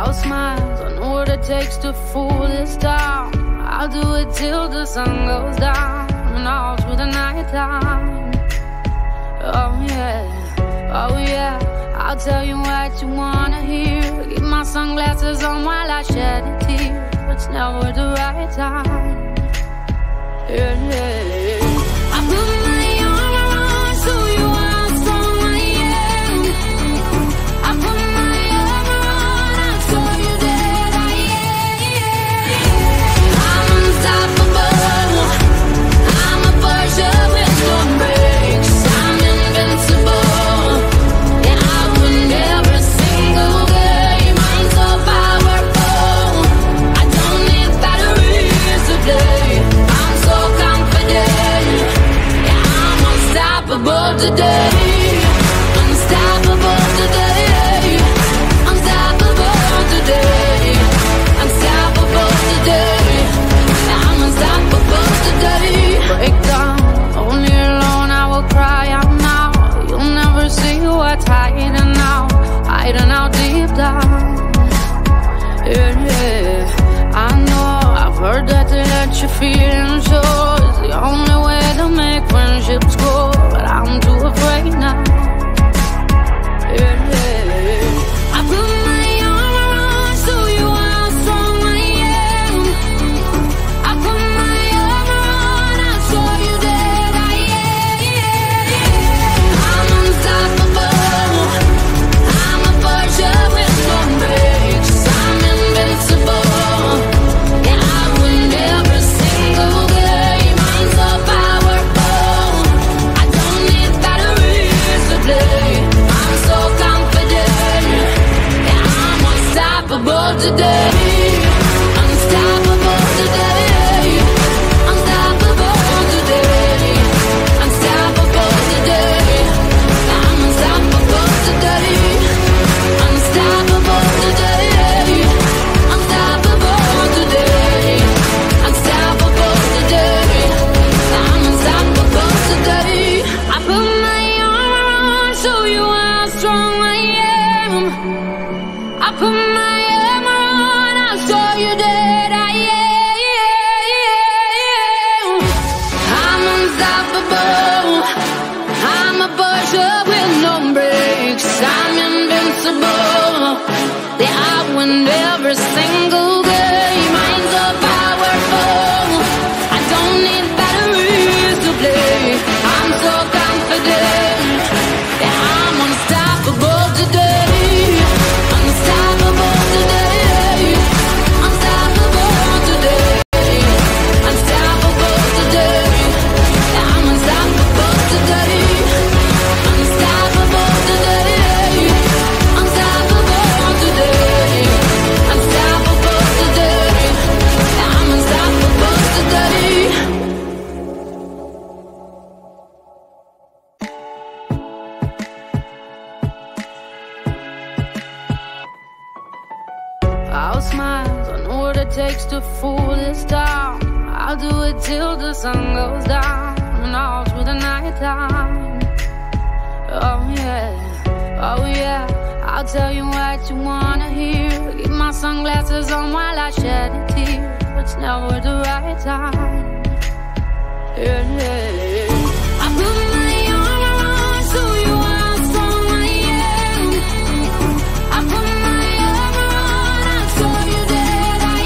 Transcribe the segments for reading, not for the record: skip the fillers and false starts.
I'll smile, I know what it takes to fool this town. I'll do it till the sun goes down and all through the night time. Oh yeah, I'll tell you what you wanna hear. Keep my sunglasses on while I shed a tear. It's never the right time. Yeah. I put my arm around so you how strong I am. I put my arm around, I show you that I am. I'm unstoppable. I'm a Porsche with no brakes. I'm invincible. Yeah, I win every single game. I'm so powerful. I don't need batteries to play. I'm so confident. Yeah, I'm unstoppable today. Unstoppable today. Unstoppable today. Unstoppable today. I'm unstoppable today. Break down, only alone I will cry out now. You'll never see what's hiding out, hiding out deep down. Yeah, I know, I've heard that to let your feelings show is the only way to make friendships grow, but I'm too afraid now. Yeah, I put my arm around so you how strong I am. I put my arm around, I show you that I am. I'm unstoppable. I'm a Porsche with no brakes. I'm invincible. Yeah, I win every single game. I'm so powerful. I don't need batteries to play. I'm so confident. Yeah, I'm unstoppable today. Unstoppable today. Unstoppable today. Unstoppable today. I'm unstoppable today. Unstoppable today. Unstoppable today. Unstoppable today. I'm unstoppable today. I put my arm around, show you how strong I am. I put my arm around, I'll show you that I am. I'm unstoppable. I'm a Porsche with no brakes. I'm invincible. Yeah, I win every single game. I'm so powerful. I don't need batteries to play. I'm so confident. Yeah, I'm unstoppable today. Unstoppable today. Unstoppable today. Unstoppable today. Yeah, I'm unstoppable today. Unstoppable today. Unstoppable today. Unstoppable today. Yeah, I'm unstoppable today. I'll smile, I know what it takes to fool this town. I'll do it till the sun goes down and all through the night time. Oh yeah, I'll tell you what you wanna hear. Keep my sunglasses on while I shed a tear. It's never the right time. Yeah. I put my arm around so you how strong I am. I put my arm around, I show you that I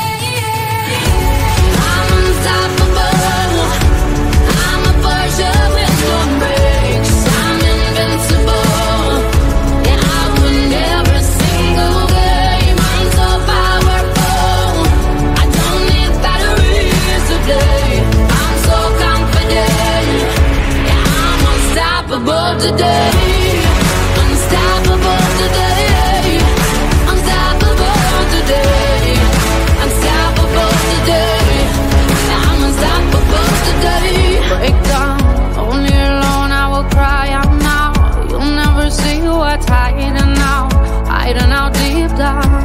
am. I'm unstoppable. I'm a Porsche with no brakes. I'm invincible. Yeah, I win every single game. I'm so powerful. I don't need batteries to play. I'm so confident. Yeah, I'm unstoppable today. Unstoppable today. Unstoppable today. Unstoppable today. I'm unstoppable today. Break down, only alone I will cry out now. You'll never see what's hiding out deep down.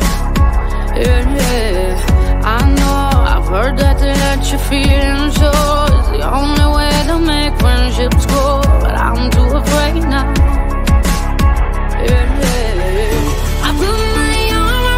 Yeah, I know, I've heard that to let your feelings show is the only way to make friendships grow, but I'm too afraid now. Yeah, I put my arm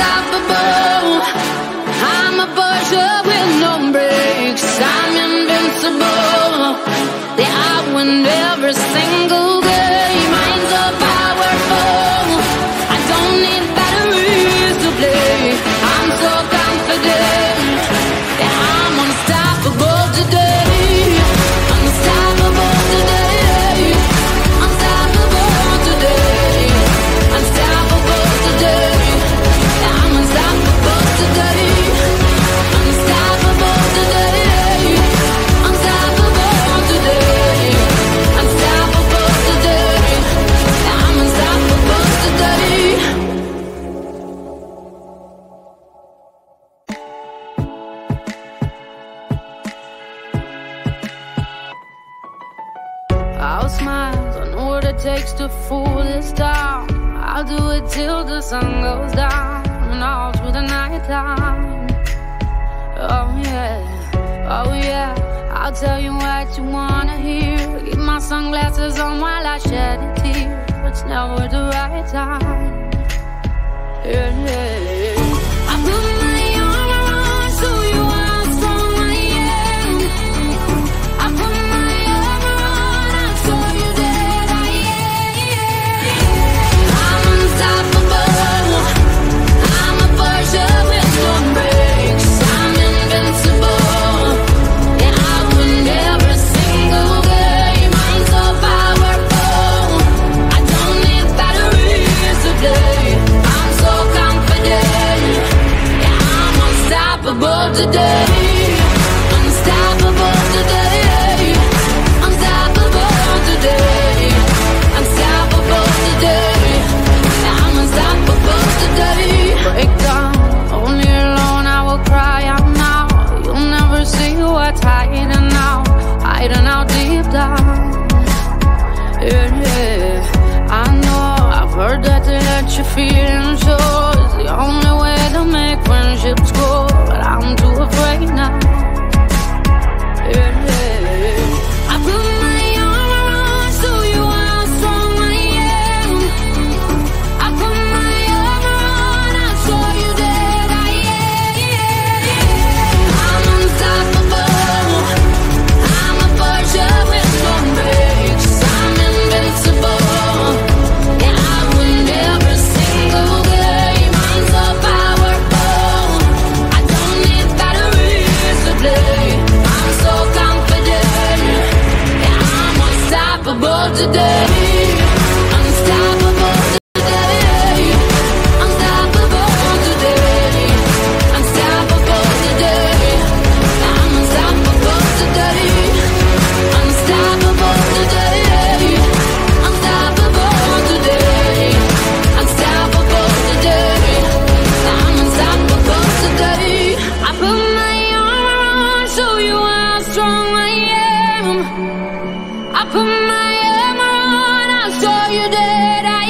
unstoppable. I'm a Porsche with no brakes. I'm invincible. Yeah, I win every single game. I'm so powerful. I don't need batteries to play. I'm so confident. Yeah, I'm unstoppable today. Unstoppable today. Unstoppable today. Unstoppable today. Yeah, I'm unstoppable today. Unstoppable today. Unstoppable today. Unstoppable today. Yeah, I'm unstoppable today. I'll smile, I know what it takes to fool this town. I'll do it till the sun goes down and all through the night time. Oh yeah, I'll tell you what you wanna hear. Keep my sunglasses on while I shed a tear. It's never the right time. Yeah. I put my armor on so you are strong I am. I put my armor on, I'll show you that I am. I'm unstoppable. I'm a Porsche with no brakes. I'm invincible. Yeah, I win every single game. I'm so powerful. I don't need batteries to play. I'm so confident. Yeah, I'm unstoppable today. Unstoppable today. Unstoppable today. Unstoppable today. Yeah, I'm unstoppable today. Break down, only alone I will cry out now. You'll never see what's hiding out deep down. Yeah, I know, I've heard that to let your feelings show is the only way to make friendships grow, but I'm too afraid now. Yeah, I put my armor on so you are how strong I am. I put my armor on, I'll show you that I am. I'm unstoppable. I'm a Porsche with no brakes. I'm invincible. Yeah, I win every single game. I'm so powerful. I don't need batteries to play. I'm so confident. Yeah, I'm unstoppable today. Unstoppable today. Unstoppable today. Unstoppable today. I'm unstoppable today. Unstoppable today. Unstoppable today. Unstoppable today. I'm unstoppable today. I put my armor on so you are how strong I am. I put my armor on, I'll show you that I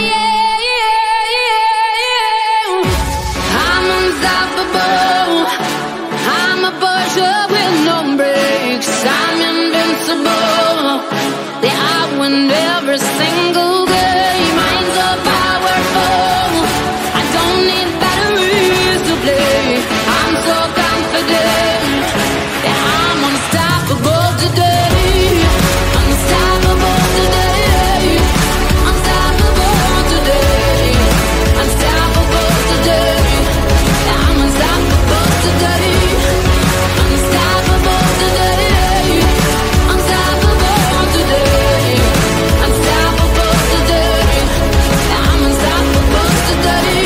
am. I'm unstoppable. I'm a Porsche with no brakes. I'm invincible. Yeah, I win every single game. I'm so powerful. I don't need batteries to play. I'm so confident. Yeah, I'm unstoppable today. Unstoppable today. Unstoppable today. Unstoppable today. Yeah, I'm unstoppable today. Unstoppable today. Unstoppable today. Unstoppable today. Yeah, I'm unstoppable today.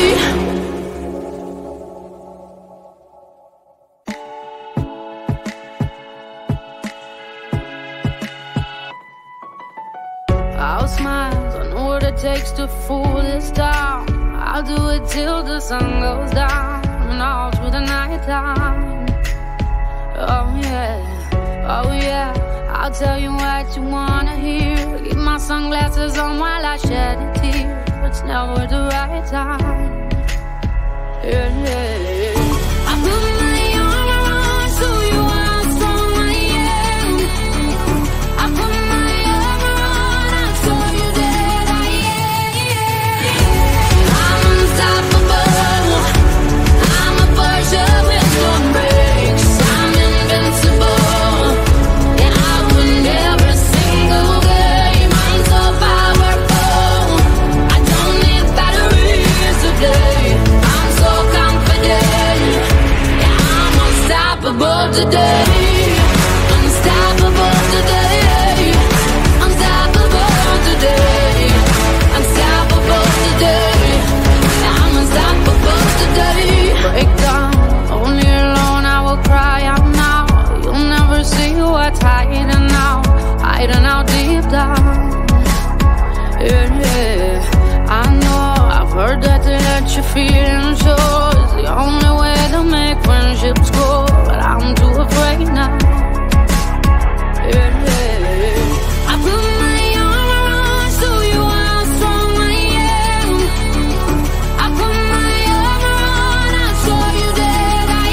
I'll smile, I know what it takes to fool this town. I'll do it till the sun goes down and all through the night time. Oh yeah, I'll tell you what you wanna hear. Keep my sunglasses on while I shed a tear. It's never the right time. Yeah, I put my armor on so you are how strong I am. I put my armor on, I'll show you that I am. I'm unstoppable. today. Unstoppable today. Unstoppable today. Unstoppable today. I'm unstoppable today. Break down, only alone I will cry out now. You'll never see what's hiding out, hiding out deep down. Yeah, yeah. I know, I've heard that they let you feel and show is the only way to make friendships grow, but I'm too afraid now. Yeah, yeah. I put my arm around, show you how strong I am. I put my arm around, I'll show you that I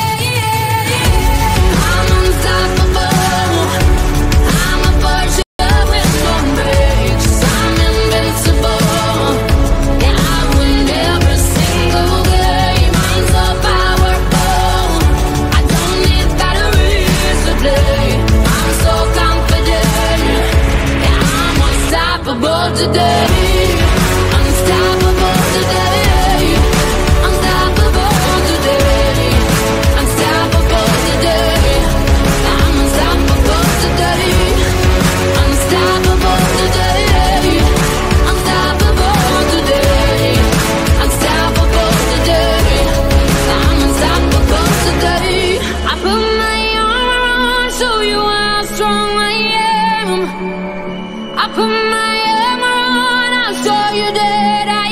am. I'm unstoppable. I'm a Porsche with no brakes. I'm invincible. Yeah, I win every single game. I'm so powerful. I don't need batteries to play. I'm so confident. Yeah, I'm unstoppable today. Unstoppable today. Unstoppable today. Unstoppable today. I'm unstoppable today. Unstoppable today. Unstoppable today. Unstoppable today. I'm unstoppable today. I put my arm around, show you how strong I am. I put my arm around, I'll show you that I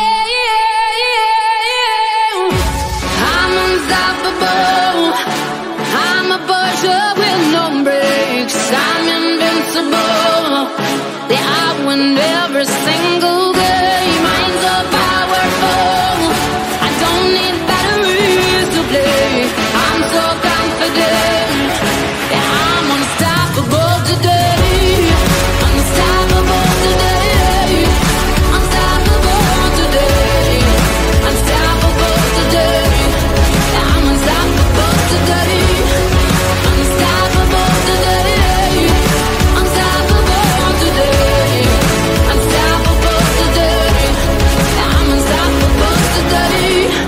am. I'm unstoppable. I'm a Porsche with no brakes. I'm invincible. Yeah, I win every single game. I'm so powerful. I don't need batteries to play. I'm so confident. Yeah, I'm unstoppable today. Unstoppable today. Unstoppable today. Unstoppable today. Yeah, I'm unstoppable today. Unstoppable today. Unstoppable today. Unstoppable today. Yeah, I'm unstoppable today.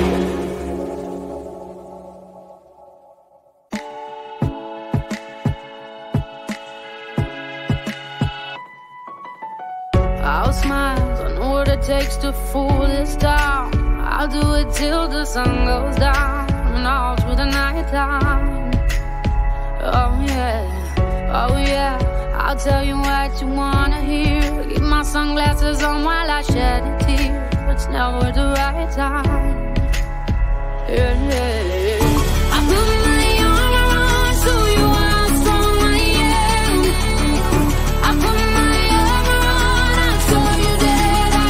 I'll smile, I know what it takes to fool this town. I'll do it till the sun goes down and all through the night time. Oh yeah, oh yeah, I'll tell you what you wanna hear. Keep my sunglasses on while I shed a tear. It's never the right time. Yeah, yeah. I put my arm around, show you how strong I am. I put my arm around, I'll show you that I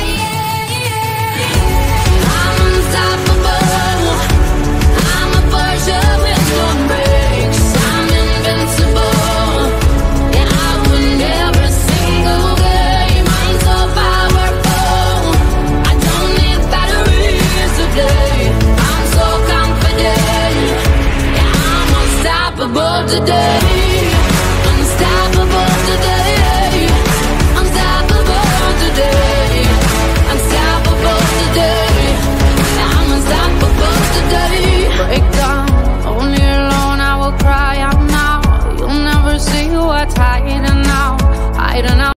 am. I'm unstoppable. I'm a Porsche with no brakes. I'm invincible. Yeah, I win every single game. I'm so powerful. I don't need batteries to play. I'm so confident. Yeah, I'm unstoppable today. Unstoppable today. Unstoppable today. Unstoppable today. Yeah, I'm unstoppable today. Break down, only alone I will cry out now. You'll never see what's hiding out, hiding out.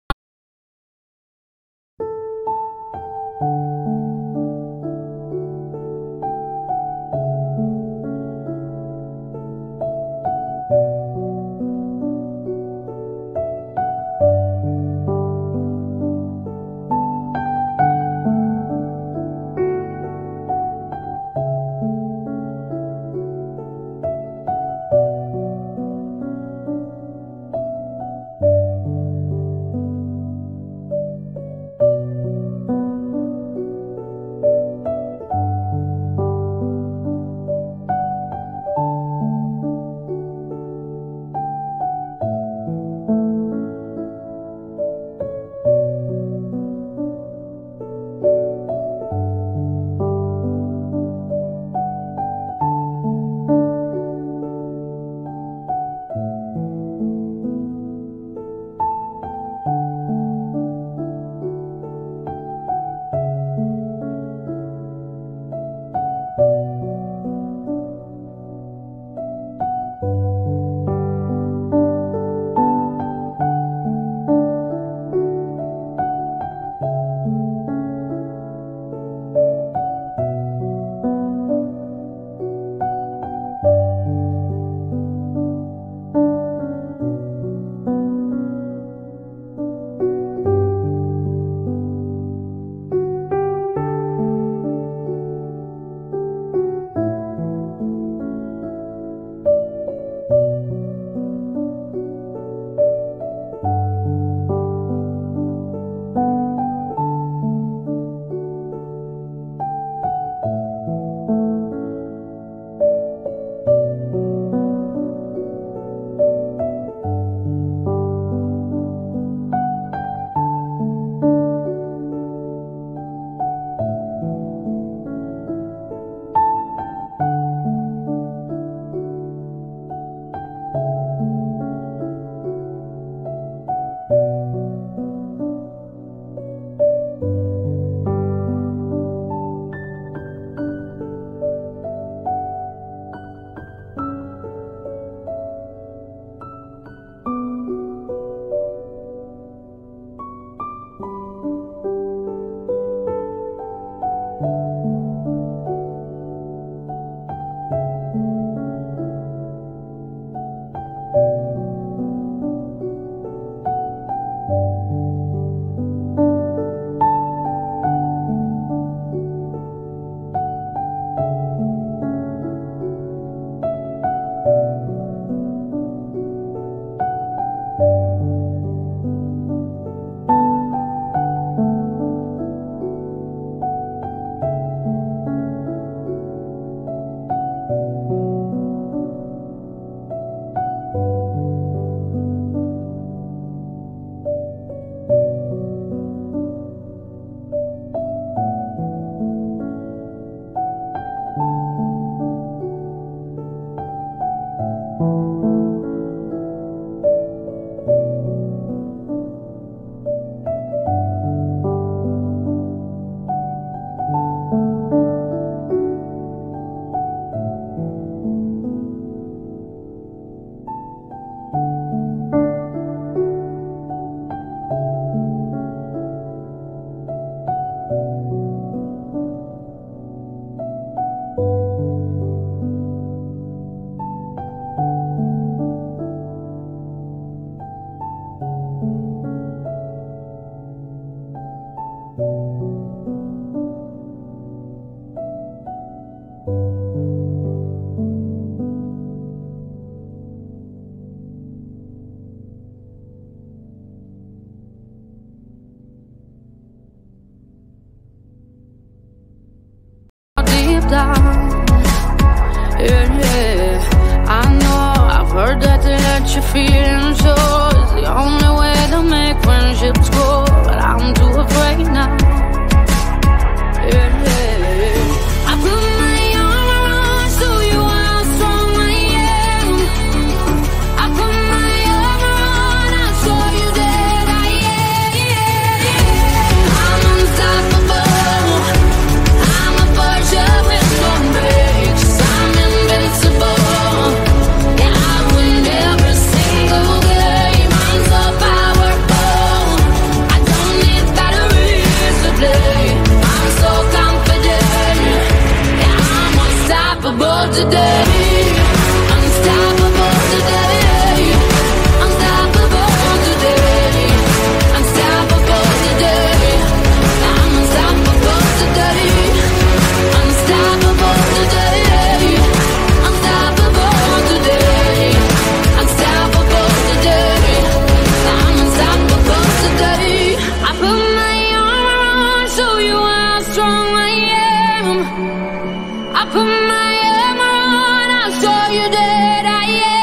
you're feeling sure is the only way to make friendships grow. But I'm too afraid now. Yeah, yeah. I put my arm around, show you how strong I am. I put my arm around, I'll show you that I am. I'm unstoppable. I'm a Porsche with no brakes. I'm invincible. Yeah, I win every single game. I'm so powerful. I don't need batteries to play. I'm so confident. Yeah, I'm unstoppable today. Unstoppable today. Unstoppable today. Unstoppable today. I'm unstoppable today. Unstoppable today. Unstoppable today. Unstoppable today. I'm unstoppable today. I put my arm around, show you how strong I am. I put my arm around, I'll show you that I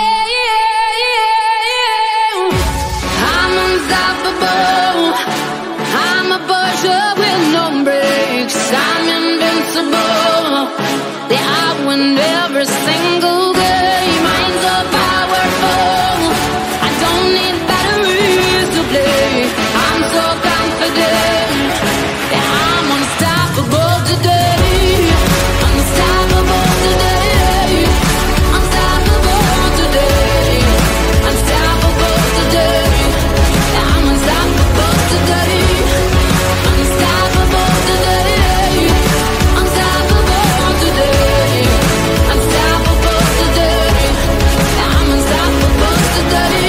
am. I'm unstoppable. I'm a Porsche with no brakes. I'm invincible. Yeah, I win every single game. I'm so powerful. I don't need batteries to play. I'm so confident. Yeah, I'm unstoppable today. Unstoppable today. Unstoppable today. Unstoppable today. Yeah, I'm unstoppable today. Unstoppable today. Unstoppable today. Unstoppable today. Yeah, I'm unstoppable today.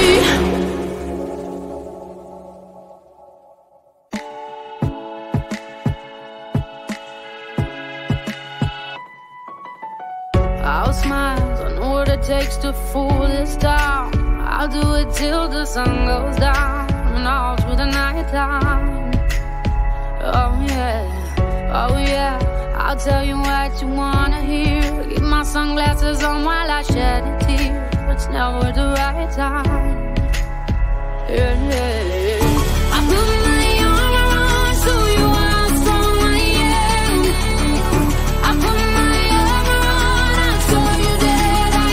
I'll smile, I know what it takes to fool this town. I'll do it till the sun goes down and all through the night time. Oh yeah, oh yeah, I'll tell you what you wanna hear. Keep my sunglasses on while I shed a tear. It's never the right time. Yeah, yeah. I put my arm around, show you how strong I am. I put my arm around, I'll show you that I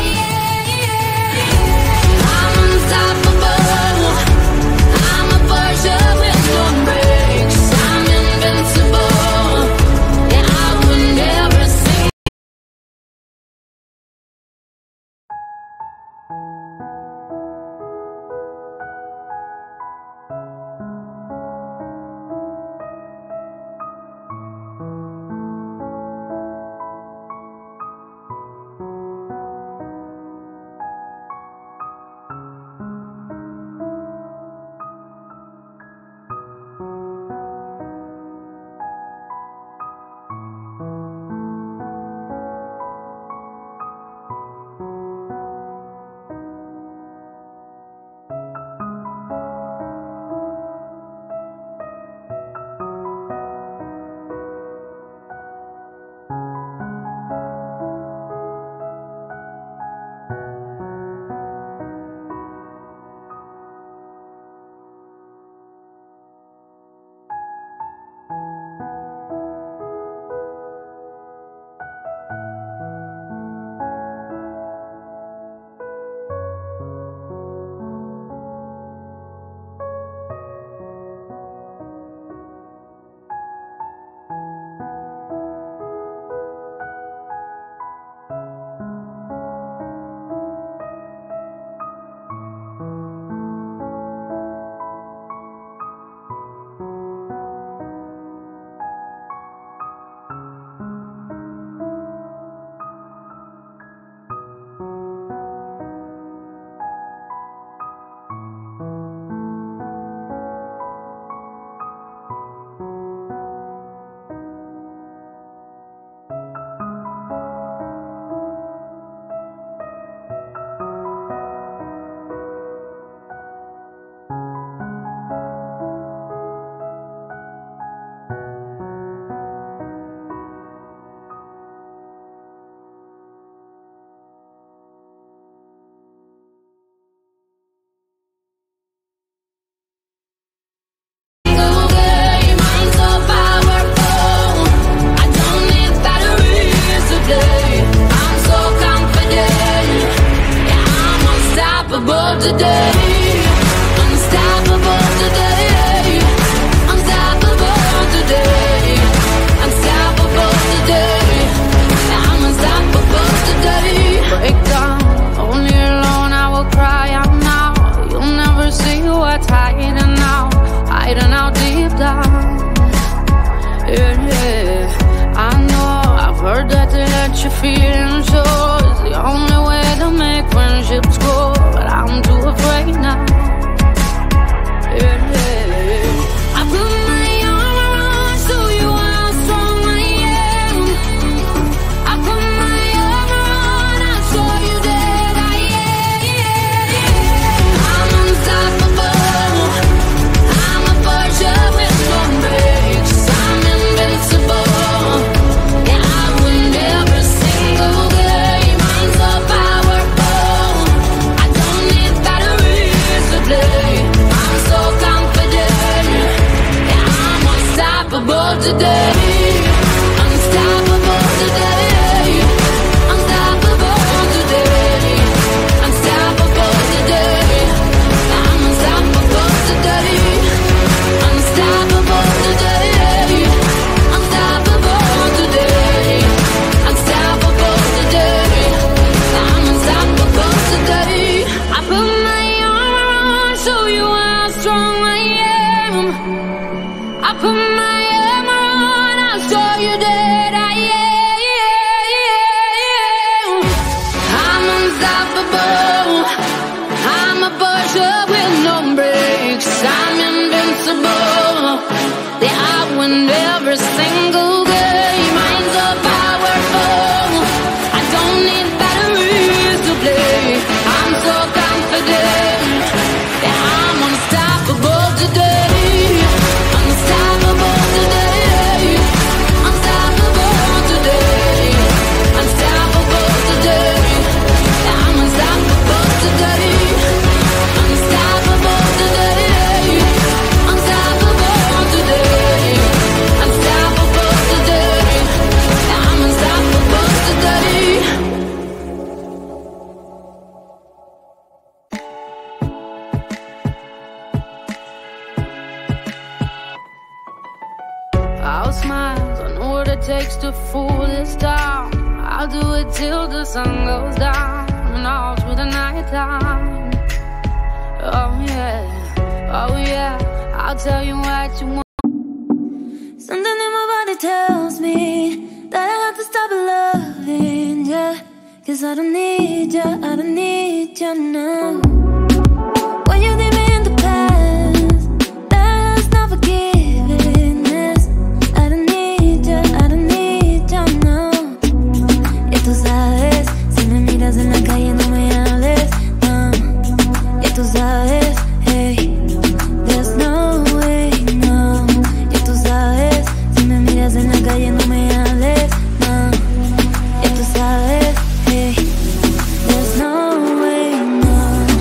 am. I'm unstoppable. I'm a Porsche with no brakes. I'm invincible. Yeah, I win every single. today. Unstoppable today. Unstoppable today. Unstoppable today. I'm unstoppable today. Break down, only alone I will cry out now. You'll never see what's hiding out deep down. Yeah, yeah. I know, I've heard that to let your feelings show is the only way to make friendships grow, but I'm too afraid now. Yeah, yeah. I put my arm around, show you how strong I am. I put my arm around, I'll show you that I am. I'm unstoppable. I'm a Porsche with no brakes. I'm invincible. Yeah, I win every single game. I'm so powerful. I don't need batteries to play. I'm so confident. Yeah, I'm unstoppable today. Unstoppable today. Unstoppable today. Unstoppable today. I'm unstoppable today. Unstoppable today. Unstoppable today. Unstoppable today. I'm unstoppable today. I put my arm around, show you how strong I am. I put my arm around, I'll show you that I am. I'm unstoppable. I'm a Porsche with no brakes. I'm invincible. Yeah, I win every single game. I'm so powerful. I don't need batteries to play. I'm so confident. Yeah, I'm unstoppable today. Unstoppable today. Unstoppable today. Unstoppable today. Yeah, I'm unstoppable today. Unstoppable today. Unstoppable today. Unstoppable today. Yeah, I'm unstoppable today. I'll smile, I know what it takes to fool this town. I'll do it till the sun goes down and all through the night time. Oh yeah, I'll tell you what you want. Something in my body tells me that I have to stop loving ya, 'cause I don't need ya, I don't need ya now. When you leave me in the past, that's not forgiveness. I don't need ya, I don't need ya now. Ya tú sabes, si me miras en la calle no me hables, no. Ya tú sabes, hey, there's no way, no. Ya tú sabes, si me miras en la calle no me hables, no. Ya tú sabes, hey, there's no way, no.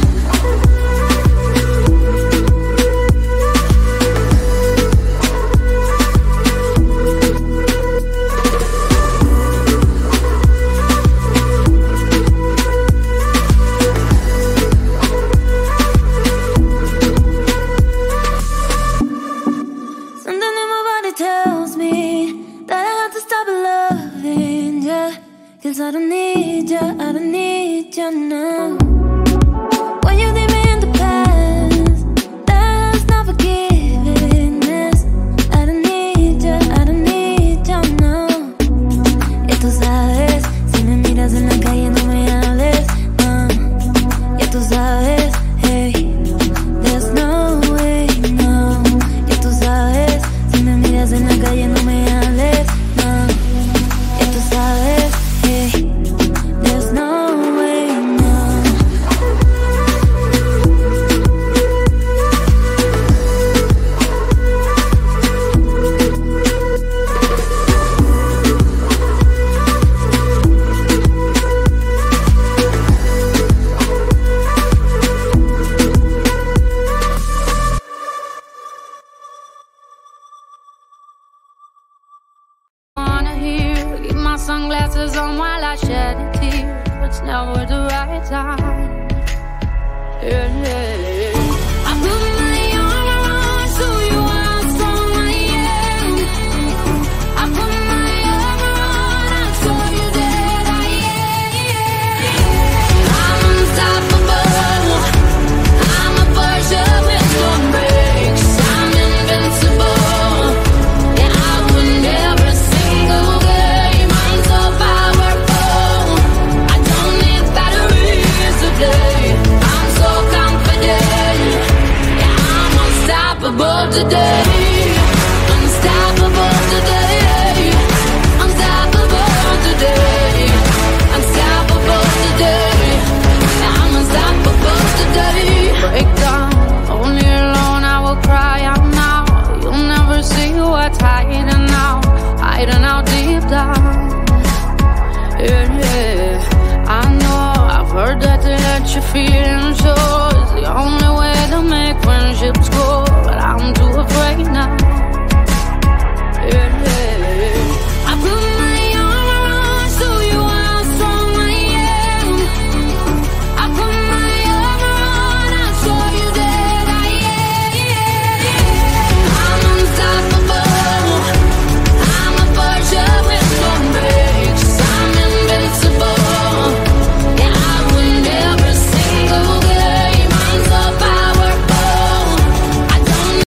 Something in my body tells me that I have to stop loving ya, 'cause I don't need ya, I don't need ya now. When you leave me in the past, that's not forgiveness. I don't need ya, I don't need ya now. Ya tú sabes, si me miras en la calle no me hables, no. Ya tú sabes, hey, there's no way, no. Ya tú sabes, si me miras en la calle no me hables, no. Ya tú sabes, hey, there's no way, no. Wanna hear, keep my sunglasses on while I shed a tear. It's never the right time. Yeah, yeah. I put my arm around, show you how strong I am. I put my arm around, I'll show you that I am. I'm unstoppable. I'm a Porsche with no brakes. I'm invincible. Yeah, I win every single game. I'm so powerful. I don't need batteries today. I'm so confident. Yeah, I'm unstoppable today. Unstoppable today. Unstoppable today. Unstoppable today. Yeah, I'm unstoppable today. Break down, only alone I will cry out now. You'll never see what's hiding out deep down. Yeah, yeah. I know, I've heard that they let you feel